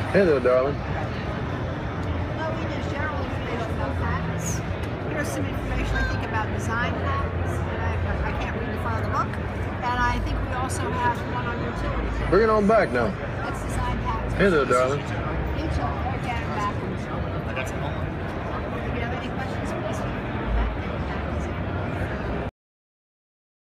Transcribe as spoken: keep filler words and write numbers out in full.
Hey there, darling. Chloe, there's general information about patents. Here's some information, I think, about design patents. And I, I can't read the front of the book. And I think we also have one on utility. Bring it on back now. That's design patents. Hey there, darling.